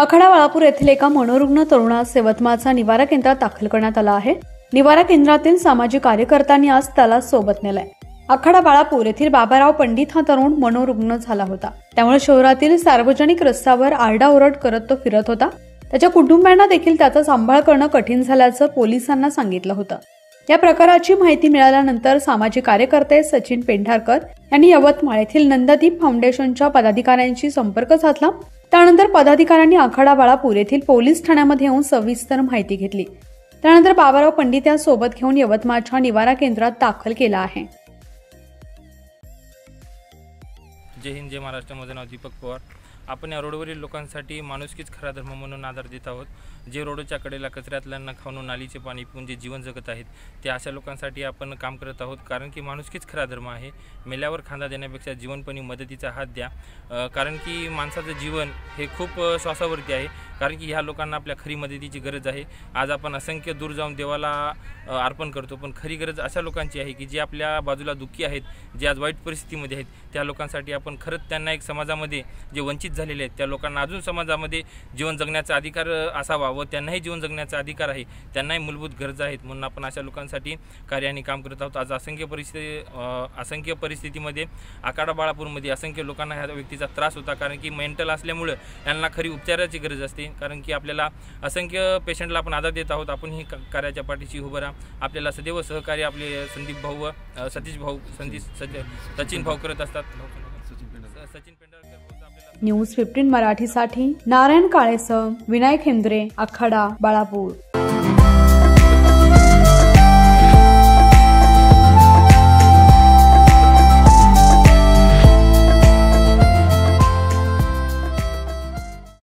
आखाडा बाळापूर येथील एका मनोरुग्ण तरुणास यवतमाळच्या निवारा केंद्रात दाखल करण्यात आला आहे। निवारा केंद्रातील सामाजिक कार्यकर्त्यांनी आज त्याला सोबत नेलंय। आखाडा बाळापूर येथील बाबाराव पंडित हा तरुण मनोरुग्ण झाला होता, त्यामुळे शहरातील सार्वजनिक रस्त्यावर आरडाओरड करत तो फिरत होता। त्याच्या कुटुंबियांना देखील त्याचा सांभाळ करणं कठीण झाल्याचं पोलिसांना सांगितलं होतं। या प्रकाराची माहिती मिळाल्यानंतर सामाजिक कार्यकर्ते सचिन पेंढारकर यांनी यवतमाळ येथील नंददीप फाउंडेशनच्या पदाधिकाऱ्यांशी संपर्क साधला। त्यानंतर पदाधिकाऱ्यांनी आखाडा बाळापूर येथील पोलीस ठाण्यामध्ये येऊन सविस्तर माहिती घेतली। त्यानंतर बाबाराव पंडित यांसोबत घेऊन यवतमाळच्या निवारा केंद्रात दाखल केला आहे। जय हिंद, जय महाराष्ट्र। माझं नाव दीपक पवार। आपण या रोडवरील लोकांसाठी माणुसकीच खरा धर्म म्हणून आधार देत आहोत। जे रोडच्या कडेला कचऱ्यातल्यांना खाऊन नालीचे पाणी पिऊन जे जीवन जगत आहेत ते अशा लोकांसाठी आपण काम करत आहोत, कारण की माणुसकीच खरा धर्म आहे। मेल्यावर खांदा देण्यापेक्षा जीवनपणी मदतीचा हात द्या, कारण की माणसाचं जीवन हे खूप श्वासावरती आहे, कारण की ह्या लोकांना आपल्या खरी मदतीची गरज आहे। आज आपण असंख्य दूर जाऊन देवाला अर्पण करतो, पण खरी गरज अशा लोकांची आहे की जे आपल्या बाजूला दुःखी आहेत, जे आज वाईट परिस्थितीमध्ये आहेत, त्या लोकांसाठी आपण खरंच त्यांना एक समाजामध्ये जे वंचित झालेले आहेत त्या लोकांना अजून समाजामध्ये जीवन जगण्याचा अधिकार असावा व त्यांनाही जीवन जगण्याचा अधिकार आहे, त्यांनाही मूलभूत गरजा आहेत, म्हणून आपण अशा लोकांसाठी कार्याने काम करत आहोत। आज असंख्य परिस्थितीमध्ये आखाडा बाळापूरमध्ये असंख्य लोकांना ह्या व्यक्तीचा त्रास होता, कारण की मेंटल असल्यामुळे यांना खरी उपचाराची गरज असते, कारण की आपल्याला असंख्य पेशंटला आपण आधार देत आहोत। आपण ही कार्याच्या पाठीशी उभं राहा। आपल्याला सदैव सहकार्य आपले संदीप भाऊ व सतीश भाऊ सचिन भाऊ करत असतात। सचिन पेंढारकर। न्यूज 15 मराठीसाठी नारायण काळेसह विनायक हेंद्रे, आखाडा बाळापूर।